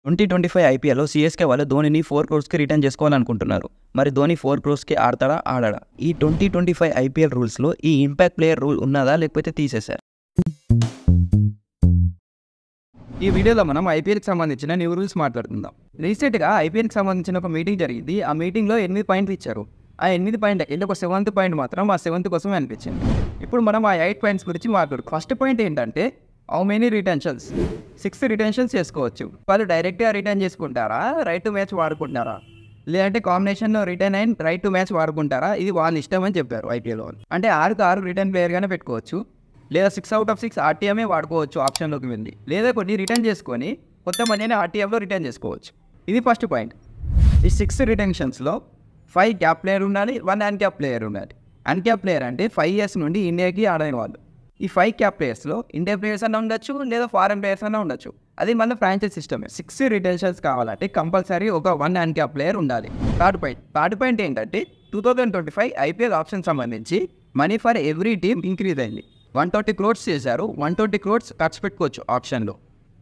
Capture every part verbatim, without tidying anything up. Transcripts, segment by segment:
Twenty twenty five ఐపీఎల్లో CSK వాళ్ళు ధోనిని ఫోర్ క్రోర్స్కి రిటర్న్ చేసుకోవాలనుకుంటున్నారు. మరి ధోని ఫోర్ క్రోర్స్కి ఆడతాడా ఆడాడా? ఈ ట్వంటీ ట్వంటీ ఫైవ్ ఐపీఎల్ రూల్స్లో ఈ ఇంపాక్ట్ ప్లేయర్ రూల్ ఉన్నదా లేకపోతే తీసేశారు? ఈ వీడియోలో మనం ఐపీఎల్కి సంబంధించిన న్యూ రూల్స్ మాట్లాడుకుందాం. రీసెంట్గా ఐపీఎల్కి సంబంధించిన ఒక మీటింగ్ జరిగింది. ఆ మీటింగ్లో ఎనిమిది పాయింట్లు ఇచ్చారు. ఆ ఎనిమిది పాయింట్ కింద ఒక సెవెంత్ పాయింట్ మాత్రం ఆ సెవెంత్ కోసం అనిపించింది. ఇప్పుడు మనం ఆ ఎయిట్ పాయింట్స్ గురించి మాట్లాడు. ఫస్ట్ పాయింట్ ఏంటంటే how many retentions? Six retentions చేసుకోవచ్చు. వాళ్ళు డైరెక్ట్గా రిటర్న్ చేసుకుంటారా, రైట్ టు మ్యాచ్ వాడుకుంటారా, లేదంటే కాంబినేషన్లో return and right to match వాడుకుంటారా? ఇది వాళ్ళ ఇష్టం అని చెప్పారు ఐపీఎల్ వాళ్ళు. అంటే ఆరుకు ఆరు రిటర్న్ ప్లేయర్గానే పెట్టుకోవచ్చు, లేదా సిక్స్ అవుట్ ఆఫ్ సిక్స్ ఆర్టీఎంఏ వాడుకోవచ్చు ఆప్షన్లోకి వెళ్ళి, లేదా కొన్ని రిటర్న్ చేసుకొని కొత్త మనీని ఆర్టీఎంలో రిటర్న్ చేసుకోవచ్చు. ఇది ఫస్ట్ పాయింట్. ఈ సిక్స్ రిటెన్షన్స్లో ఫైవ్ క్యాప్ ప్లేయర్ ఉండాలి, వన్ అన్క్యాప్ ప్లేయర్ ఉండాలి. అన్క్యాప్ ప్లేయర్ అంటే ఫైవ్ ఇయర్స్ నుండి ఇండియాకి ఆడిన వాళ్ళు. ఈ ఫైవ్ క్యాప్ ప్లేయర్స్లో ఇండియా ప్లేయర్స్ అన్నా ఉండొచ్చు, లేదా ఫారెన్ ప్లేయర్స్ అన్నా ఉండొచ్చు. అది మన ఫ్రాంచైజ్ సిస్టమే. సిక్స్ రిటెన్షన్స్ కావాలంటే కంపల్సరీ ఒక వన్ అన్క్యాప్ ప్లేయర్ ఉండాలి. థర్డ్ పాయింట్ థర్డ్ పాయింట్ ఏంటంటే two thousand twenty five IPL option సంబంధించి money for every team increase అయింది. వన్ ట్వంటీ క్రోర్స్ చేశారు. వన్ ట్వంటీ క్రోర్స్ ఖర్చు పెట్టుకోవచ్చు ఆప్షన్లో.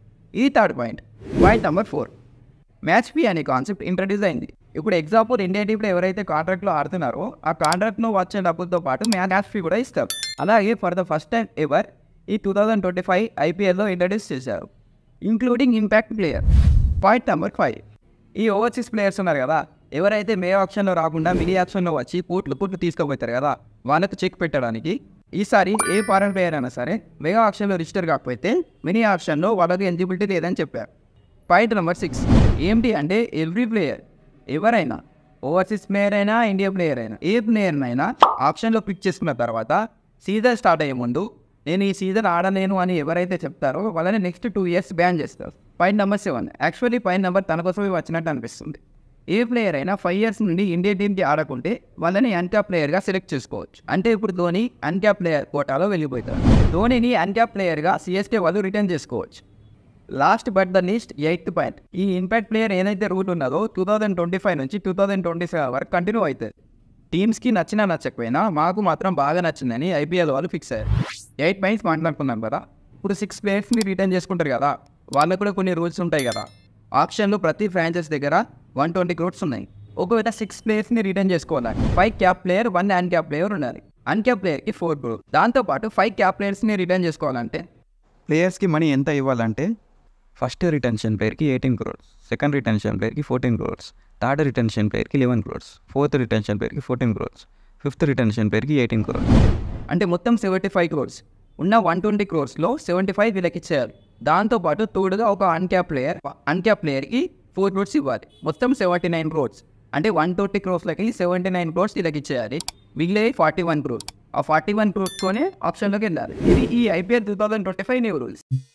ఈ third point. Point number four, match fee అనే కాన్సెప్ట్ ఇంట్రడ్యూస్ అయింది. ఇప్పుడు ఎగ్జాంపుల్ ఇండియా టీంలో ఎవరైతే కాంట్రాక్ట్లో ఆడుతున్నారో ఆ కాంట్రాక్ట్ను వచ్చే డబ్బులతో పాటు మ్యాచ్ ఫీ కూడా ఇస్తారు. అలాగే for the first time ever ఈ టూ థౌజండ్ ట్వంటీ ఫైవ్ ఐపీఎల్లో ఇంట్రడ్యూస్ చేశారు, including impact player. Point number five, ఈ ఓవర్సీస్ ప్లేయర్స్ ఉన్నారు కదా, ఎవరైతే మే ఆప్షన్లో రాకుండా మినీ ఆప్షన్లో వచ్చి పూట్లు పూట్లు తీసుకుపోతారు కదా, వాళ్ళకు చెక్ పెట్టడానికి ఈసారి ఏ ఫారెన్ ప్లేయర్ అయినా సరే మెగా ఆప్షన్లో రిజిస్టర్ కాకపోతే మినీ ఆప్షన్లో వాళ్ళకి ఎలిజిబిలిటీ లేదని చెప్పారు. పాయింట్ నెంబర్ సిక్స్, ఏంటి అంటే ఎవ్రీ ప్లేయర్ ఎవరైనా ఓవర్సీస్ ప్లేయర్ అయినా ఇండియా ప్లేయర్ అయినా ఏ ప్లేయర్నైనా ఆప్షన్లో పిక్ చేసుకున్న తర్వాత సీజన్ స్టార్ట్ అయ్యే ముందు నేను ఈ సీజన్ ఆడలేను అని ఎవరైతే చెప్తారో వాళ్ళని నెక్స్ట్ టూ ఇయర్స్ బ్యాన్ చేస్తారు. Point number seven, actually point number తన కోసమే వచ్చినట్టు అనిపిస్తుంది. ఏ ప్లేయర్ అయినా ఫైవ్ ఇయర్స్ నుండి ఇండియా టీంకి ఆడకుంటే వాళ్ళని అన్క్యాప్ ప్లేయర్గా సెలెక్ట్ చేసుకోవచ్చు. అంటే ఇప్పుడు ధోని అన్క్యాప్ ప్లేయర్ కోటాలో వెళ్ళిపోతారు. ధోనిని అన్క్యాప్ ప్లేయర్గా సిఎస్కే వాళ్ళు రిటర్న్ చేసుకోవచ్చు. Last but the least eighth point, ఈ ఇంపాక్ట్ ప్లేయర్ ఏదైతే రూల్ ఉన్నదో టూ థౌజండ్ ట్వంటీ ఫైవ్ నుంచి టూ థౌజండ్ ట్వంటీ సెవెన్ వరకు కంటిన్యూ అవుతుంది. టీమ్స్కి నచ్చినా నచ్చకపోయినా మాకు మాత్రం బాగా నచ్చిందని ఐపీఎల్ వాళ్ళు ఫిక్స్ అయ్యారు. ఎయిట్ పాయింట్స్ మాట్లాడుకున్నాం కదా. ఇప్పుడు సిక్స్ ప్లేయర్స్ని రిటర్న్ చేసుకుంటారు కదా, వాళ్ళకు కూడా కొన్ని రూల్స్ ఉంటాయి కదా. ఆప్షన్లో ప్రతి ఫ్రాంచైజ్ దగ్గర వన్ ట్వంటీ క్రోర్స్ ఉన్నాయి. ఒకవేళ సిక్స్ ప్లేయర్స్ని రిటర్న్ చేసుకోవాలి, five cap player one uncap player ఉండాలి. అన్క్యాప్ ప్లేయర్కి ఫోర్ క్రోర్. దాంతోపాటు ఫైవ్ క్యాప్ ప్లేయర్స్ని రిటర్న్ చేసుకోవాలంటే ప్లేయర్స్కి మనీ ఎంత ఇవ్వాలంటే ఫస్ట్ రిటెన్షన్ ప్లేయర్కి ఎయిటీన్ క్రోర్స్, సెకండ్ రిటెన్షన్ ప్లేయర్కి ఫోర్టీన్ క్రోర్స్, థర్డ్ రిటెన్షన్ ప్లేయర్కి లెవెన్ క్రోర్స్, ఫోర్త్ రిటెన్షన్ ప్లేయర్కి ఫోర్టీన్ క్రోర్స్, ఫిఫ్త్ రిటెన్షన్ ప్లేయర్కి ఎయిటీన్ క్రోర్స్. అంటే మొత్తం సెవెంటీ ఫైవ్ క్రోర్స్. ఉన్న వన్ ట్వంటీ క్రోర్స్లో సెవెంటీ ఫైవ్ వీళ్ళకి ఇచ్చేయాలి. దాంతోపాటు తోడుగా ఒక అన్క్యాప్ ప్లేయర్ అన్క్యాప్ ప్లేయర్కి ఫోర్ క్రోర్స్ ఇవ్వాలి. మొత్తం సెవెంటీ నైన్ క్రోర్స్. అంటే వన్ ట్వంటీ క్రోర్స్లకి సెవెంటీ నైన్ క్రోర్స్ వీళ్ళకి ఇచ్చేయాలి. మిగిలే ఫార్టీ వన్ క్రోర్స్. ఆ ఫార్టీ వన్ క్రోర్స్తోనే ఆప్షన్లోకి వెళ్ళాలి. ఇది ఈ IPL two thousand twenty five new rules.